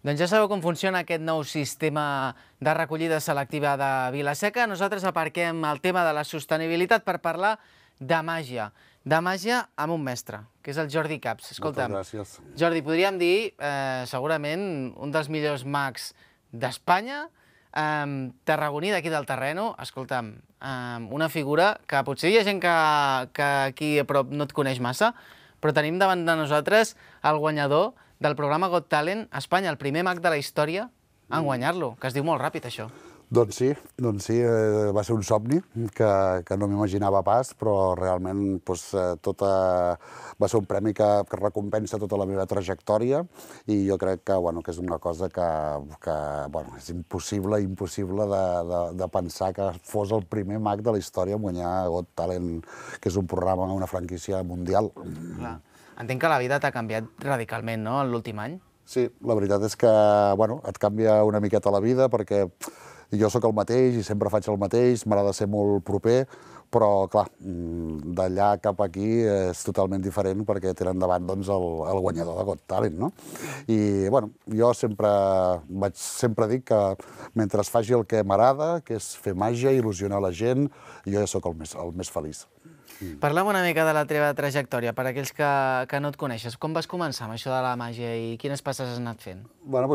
Doncs ja sabeu com funciona aquest nou sistema de recollida selectiva de Vila-seca. Nosaltres aparquem el tema de la sostenibilitat per parlar de màgia. De màgia amb un mestre, que és el Jordi Caps. Escolta'm, moltes gràcies. Jordi, podríem dir, segurament, un dels millors mags d'Espanya, tarragoní d'aquí del terreno. Escolta'm, una figura que potser hi ha gent que aquí a prop no et coneix massa, però tenim davant de nosaltres el guanyador del programa Got Talent a Espanya, el primer mag de la història en guanyar-lo, que es diu molt ràpid, això. Doncs sí, va ser un somni que no m'imaginava pas, però realment va ser un premi que recompensa tota la meva trajectòria i jo crec que és una cosa que és impossible de pensar que fos el primer mag de la història en guanyar Got Talent, que és un programa, una franquícia mundial. Clar. Entenc que la vida t'ha canviat radicalment, no?, en l'últim any. Sí, la veritat és que et canvia una miqueta la vida perquè jo sóc el mateix i sempre faig el mateix, m'agrada ser molt proper, però, clar, d'allà cap aquí és totalment diferent perquè tenen davant el guanyador de Got Talent, no? I, jo sempre dic que mentre faci el que m'agrada, que és fer màgia, il·lusionar la gent, jo ja sóc el més feliç. Parla'm una mica de la teva trajectòria, per aquells que no et coneixes. Com vas començar amb això de la màgia i quines passes has anat fent?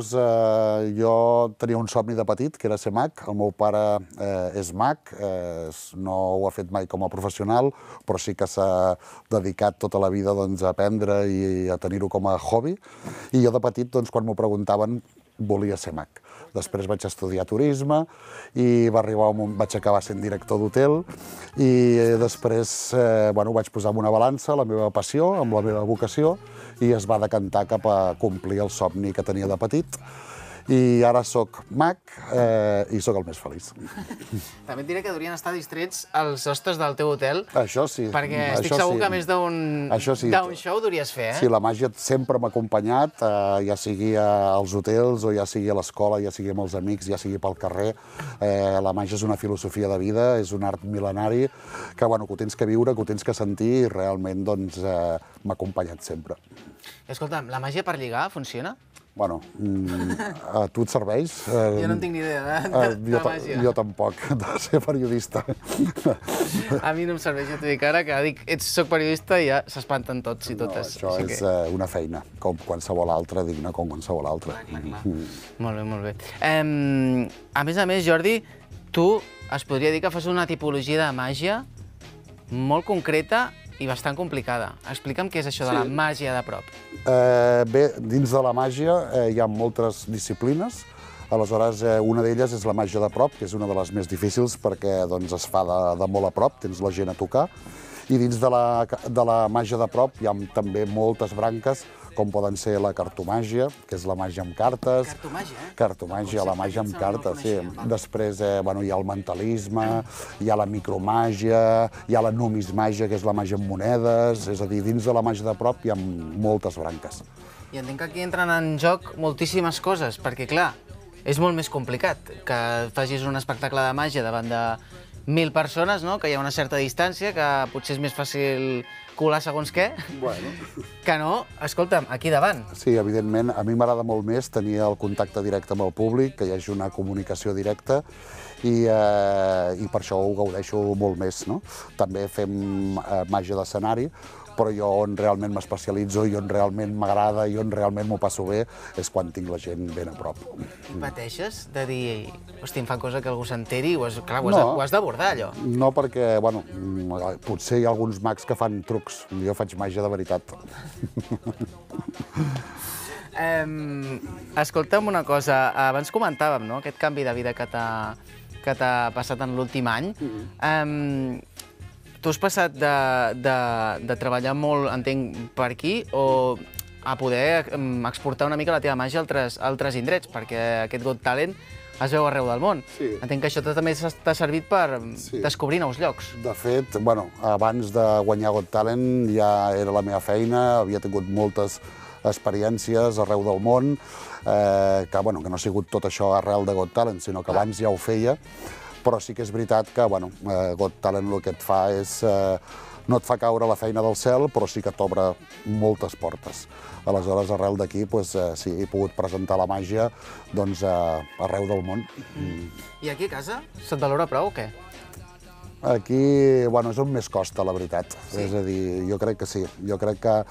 Jo tenia un somni de petit, que era ser mag. El meu pare és mag, no ho ha fet mai com a professional, però sí que s'ha dedicat tota la vida a aprendre i a tenir-ho com a hobby. I jo de petit, quan m'ho preguntaven, volia ser mag. Després vaig estudiar turisme i vaig acabar sent director d'hotel i després ho vaig posar en una balança, la meva passió amb la meva vocació, i es va decantar cap a complir el somni que tenia de petit. I ara sóc mag i sóc el més feliç. També et diré que deurien estar distrets els hostes del teu hotel. Això sí. Perquè estic segur que més d'un show deuries fer, eh? Sí, la màgia sempre m'ha acompanyat, ja sigui als hotels o ja sigui a l'escola, ja sigui amb els amics, ja sigui pel carrer. La màgia és una filosofia de vida, és un art mil·lenari que ho tens que viure, que ho tens que sentir i realment m'ha acompanyat sempre. Escolta'm, la màgia per lligar funciona? A tu et serveix? Jo no en tinc ni idea de màgia. Jo tampoc, de ser periodista. A mi no em serveix, jo t'ho dic ara, que dic soc periodista i ja s'espanten tots i totes. No, això és una feina, com qualsevol altra, digna com qualsevol altra. Molt bé, molt bé. A més, Jordi, tu es podria dir que fas una tipologia de màgia molt concreta i bastant complicada. Explica'm què és això de la màgia de prop. Bé, dins de la màgia hi ha moltes disciplines. Aleshores, una d'elles és la màgia de prop, que és una de les més difícils perquè es fa de molt a prop, tens la gent a tocar. I dins de la màgia de prop hi ha també moltes branques, com poden ser la cartomàgia, que és la màgia amb cartes. Cartomàgia, eh? Cartomàgia, la màgia amb cartes, sí. Després hi ha el mentalisme, hi ha la micromàgia, hi ha la numismàgia, que és la màgia amb monedes. És a dir, dins de la màgia de prop hi ha moltes branques. I entenc que aquí entren en joc moltíssimes coses, perquè, clar, és molt més complicat que facis un espectacle de màgia davant de 1.000 persones, no?, que hi ha una certa distància, que potser és més fàcil colar segons què, que no, escolta'm, aquí davant. Sí, evidentment, a mi m'agrada molt més tenir el contacte directe amb el públic, que hi hagi una comunicació directa, i per això ho gaudeixo molt més, no? També fem màgia d'escenari, però jo on realment m'especialitzo i on realment m'agrada i on realment m'ho passo bé és quan tinc la gent ben a prop. Pateixes de dir, hosti, em fa cosa que algú s'enteri? Clar, ho has d'abordar, allò. No, perquè, potser hi ha alguns mags que fan trucs. Jo faig màgia de veritat. Escolta'm una cosa, abans comentàvem, no?, aquest canvi de vida que t'ha passat en l'últim any. Tu has passat de treballar molt, entenc, per aquí, o a poder exportar una mica la teva màgia a altres indrets, perquè aquest Got Talent es veu arreu del món. Entenc que això també t'ha servit per descobrir nous llocs. De fet, abans de guanyar Got Talent ja era la meva feina, havia tingut moltes experiències arreu del món, que no ha sigut tot això arrel de Got Talent, sinó que abans ja ho feia, però sí que és veritat que Got Talent el que et fa és no et fa caure la feina del cel, però sí que t'obre moltes portes. Aleshores, arrel d'aquí, sí, he pogut presentar la màgia arreu del món. I aquí a casa se't valora prou o què? Aquí, bueno, és on més costa, la veritat. És a dir, jo crec que sí. Jo crec que,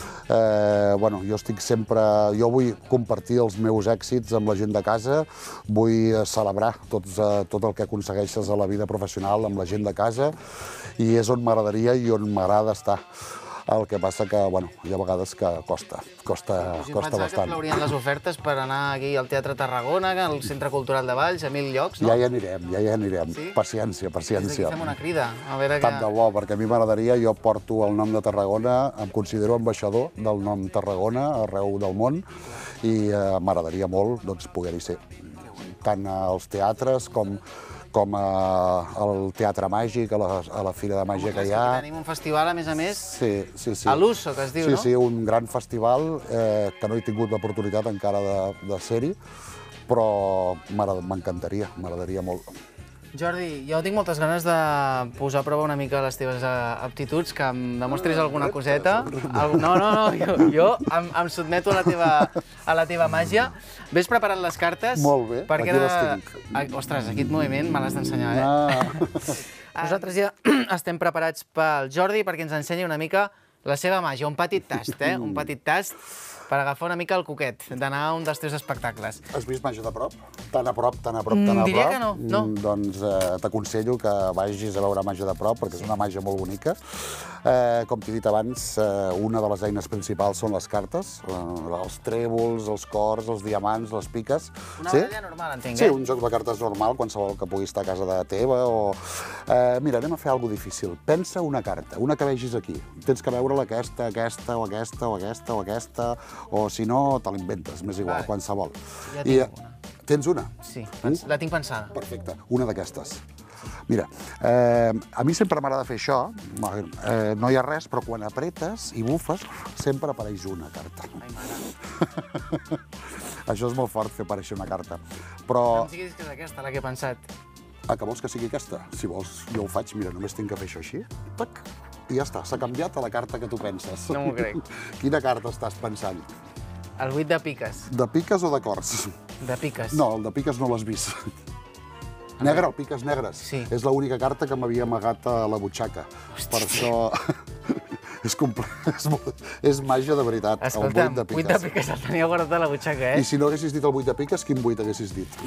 jo estic sempre... Jo vull compartir els meus èxits amb la gent de casa, vull celebrar tot el que aconsegueixes a la vida professional amb la gent de casa, i és on m'agradaria i on m'agrada estar. El que passa que, bueno, hi ha vegades que costa bastant. Que flaurien les ofertes per anar aquí al Teatre Tarragona, al Centre Cultural de Valls, a 1000 llocs, no? Ja hi anirem. Sí? Paciència. Des d'aquí fem una crida, a veure Tant de bo, perquè a mi m'agradaria, jo porto el nom de Tarragona, em considero ambaixador del nom Tarragona arreu del món, i m'agradaria molt poder-hi ser. Tant als teatres com al Teatre Màgic, a la Fira de Màgia que hi ha. Aquí tenim un festival, a més, sí. A l'Uso, que es diu, no? Sí, un gran festival que no he tingut l'oportunitat encara de ser-hi, però m'agradaria molt. Jordi, jo tinc moltes ganes de posar a prova una mica les teves aptituds, que em demostris alguna coseta. No, jo em sotmeto a la teva màgia. Ves preparant les cartes. Molt bé, aquí les tinc. Ostres, aquest moviment me l'has d'ensenyar, Nosaltres ja estem preparats pel Jordi perquè ens ensenyi una mica la seva màgia, un petit tast, un petit tast per agafar una mica el coquet, d'anar a un dels teus espectacles. Has vist màgia de prop? Tan a prop. Diria que no. Doncs t'aconsello que vagis a veure màgia de prop, perquè és una màgia molt bonica. Com t'he dit abans, una de les eines principals són les cartes, els trèvols, els cors, els diamants, les piques. Una baralla normal, entenc, Sí, un joc de cartes normal, qualsevol que pugui estar a casa de teva. Mira, anem a fer alguna difícil. Pensa una carta, una que vegis aquí. Tens que veure-la aquesta, o aquesta, o si no, te l'inventes, m'és igual, qualsevol. Ja tinc una. Tens una? Sí, la tinc pensada. Perfecte, una d'aquestes. Mira, a mi sempre m'agrada fer això, no hi ha res, però quan apretes i bufes, sempre apareix una carta. Ai, mare. Això és molt fort, fer aparèixer una carta. Però... No em diguis que és aquesta, la que he pensat. Que vols que sigui aquesta? Si vols, jo ho faig, mira, només tinc que fer això així, tac, i ja està, s'ha canviat a la carta que tu penses. No m'ho crec. Quina carta estàs pensant? El 8 de piques. De piques o de cors? De piques. No, el de piques no l'has vist. Negre, el piques negres. Sí. És l'única carta que m'havia amagat a la butxaca. Per això... És màgia de veritat, escolta'm, el 8 de piques. 8 de piques el tenia guardat a la butxaca, I si no haguessis dit el 8 de piques, quin 8 haguessis dit?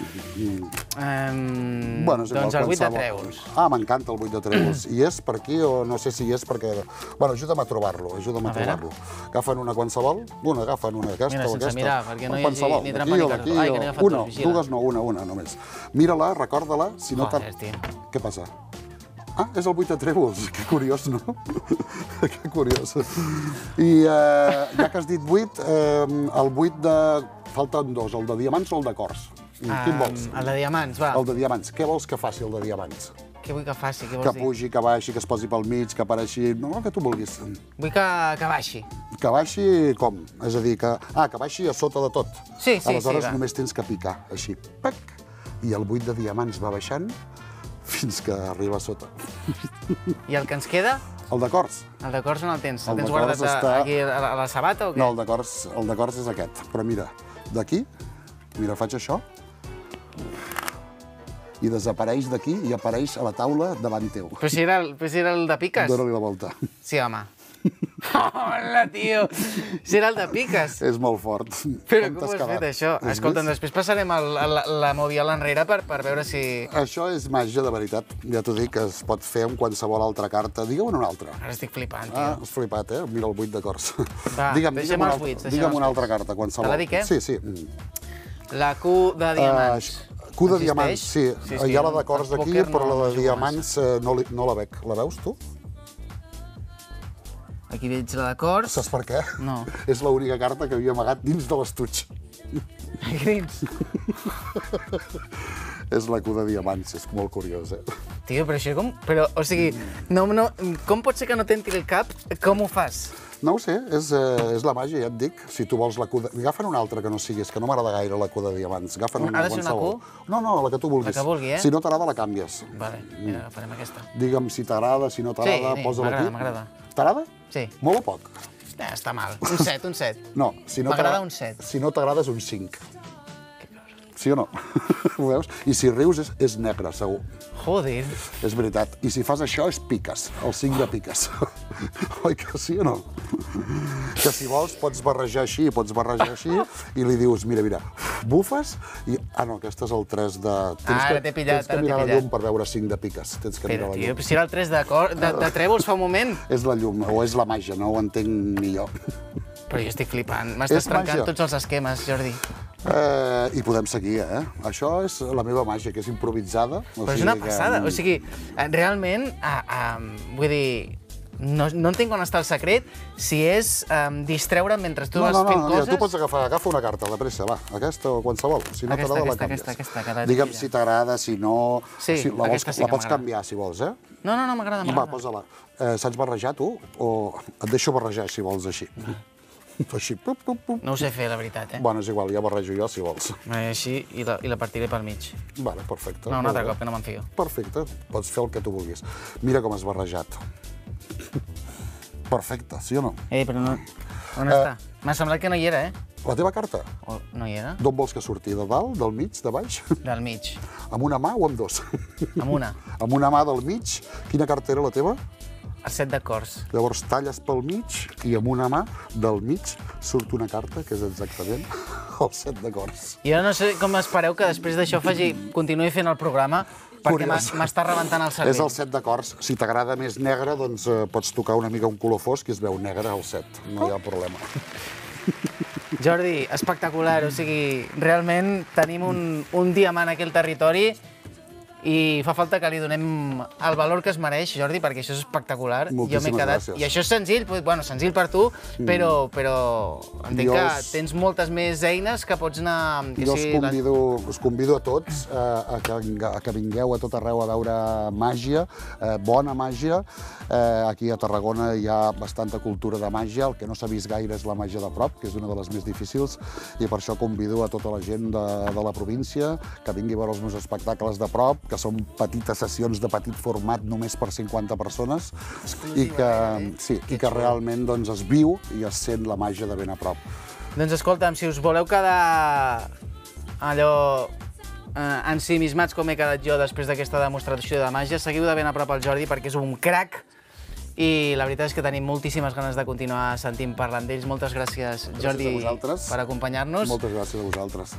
Doncs el 8 de trèvols. M'encanta el 8 de trèvols. I és per aquí o no sé si és perquè... Bueno, ajuda'm a trobar-lo, Agafen una qualsevol? Agafen una d'aquesta o aquesta. Mira, sense mirar, perquè no hi hagi ni trampa ni cartó. Ai, que n'he agafat una, dues no, una només. Mira-la, recorda-la, si no... Joder, tio. Què passa? És el 8 de trèvols. Que curiós, no? Que curiós. I ja que has dit 8, el 8 de... Falten dos, el de diamants o el de cors? Quin vols? El de diamants, va. El de diamants. Què vols que faci el de diamants? Què vull que faci? Què vols dir? Que pugi, que baixi, que es posi pel mig, que apareixi... No, el que tu vulguis. Vull que baixi. Que baixi com? És a dir, que baixi a sota de tot. Sí, aleshores només tens que picar, així. Pac! I el 8 de diamants va baixant fins que arriba a sota. I el que ens queda? El de cors. El de cors on el tens? El tens guardat aquí a la sabata o què? No, el de cors és aquest. Però mira, d'aquí, mira, faig això, i desapareix d'aquí i apareix a la taula davant teu. Però si era el de piques? Dóna-li la volta. Sí, home. Hola, tio! Si era el de piques. És molt fort. Però com ho has fet, això? Escolta'm, després passarem la moviola enrere per veure si... Això és màgia de veritat. Ja t'ho dic, que es pot fer amb qualsevol altra carta. Digue'm una altra. Ara estic flipant, tio. Has flipat, Mira el 8 de cors. Va, deixem els 8. Digue'm una altra carta, qualsevol. Te la dic, Sí. La Q de diamants. Q de diamants, sí. Hi ha la de cors aquí, però la de diamants no la veig. La veus, tu? Aquí veig la de cors. Saps per què? No. És l'única carta que havia amagat dins de l'estuig. Aquí dins? És la Q de diamants, és molt curiós, Tio, però això com... o sigui, com pot ser que no t'entri el cap? Com ho fas? No ho sé, és la màgia, ja et dic. Si tu vols la cuda... Agafa'n una altra que no sigui, és que no m'agrada gaire la cuda de diamants. Agafa'n una Ha de ser una qualsevol. Q? No, la que tu vulguis. La que vulgui, eh? Si no t'agrada, la canvies. Vale, mira, agafarem aquesta. Digue'm si t'agrada, si no t'agrada, Sí, posa-la aquí. m'agrada. T'agrada? Sí. Molt o poc? Està mal. Un 7, un 7. No, si no M'agrada un 7. Si no t'agrada és un 5. Sí o no? Ho veus? I si rius és negre, segur. Joder. És veritat. I si fas això és piques, el 5 de piques. Oi que sí o no? Que si vols pots barrejar així i li dius, mira, bufes i... Ah, no, aquest és el 3 de... Ara t'he pillat, Tens que mirar la llum per veure 5 de piques. Tens que mirar Però, la tio, llum. si era el 3 de trèvols fa un moment. És la llum, o és la màgia, no ho entenc ni jo. Però jo estic flipant. M'estàs trencant màgia. tots els esquemes, Jordi. I podem seguir, eh? Això és la meva màgia, que és improvisada. Però és una passada. O sigui, realment, vull dir, no entenc on està el secret, si és distreure'm mentre tu vas fent coses... No, tu pots agafa una carta, de pressa, va, aquesta o qualsevol. Si no t'agrada, la canvies. Aquesta. Digue'm si t'agrada, si no... Sí, aquesta sí que la pots m'agrada. canviar, si vols, eh? No, m'agrada. Va, posa-la. Saps barrejar, tu? O et deixo barrejar, si vols, així. Així, pum. No ho sé fer, la veritat, eh? Bueno, és igual, ja barrejo jo, si vols. Així, i la partiré pel mig. Vale, perfecte. No, un altre cop, que no me'n fio. Perfecte, pots fer el que tu vulguis. Mira com has barrejat. Perfecte, sí o no? Però no... On està? M'ha semblat que no hi era, eh? La teva carta, O no hi era? d'on vols que surti? De dalt, del mig, de baix? Del mig. Amb una mà o amb dos? Amb una. Amb una mà del mig. Quina carta era la teva? El 7 de cors. Llavors talles pel mig i amb una mà del mig surt una carta, que és exactament el 7 de cors. Jo no sé com espereu que després d'això continuï fent el programa, perquè Curiós. m'està rebentant el cervell. És el 7 de cors. Si t'agrada més negre, doncs pots tocar una mica un color fosc i es veu negre al 7. No hi ha problema. Jordi, espectacular. O sigui, realment tenim un diamant aquí al territori i fa falta que li donem el valor que es mereix, Jordi, perquè això és espectacular. Moltíssimes gràcies. I això és senzill, bueno, senzill per tu, però entenc que tens moltes més eines que pots anar... Jo us convido a tots a que vingueu a tot arreu a veure màgia, bona màgia. Aquí a Tarragona hi ha bastanta cultura de màgia. El que no s'ha vist gaire és la màgia de prop, que és una de les més difícils, i per això convido a tota la gent de la província que vingui a veure els meus espectacles de prop, que són petites sessions de petit format només per 50 persones i que realment es viu i es sent la màgia de ben a prop. Doncs escolta'm, si us voleu quedar allò ensimismats com he quedat jo després d'aquesta demostració de màgia, seguiu de ben a prop el Jordi perquè és un crac i la veritat és que tenim moltíssimes ganes de continuar sentint parlant d'ells. Moltes gràcies, Jordi, per acompanyar-nos. Moltes gràcies a vosaltres.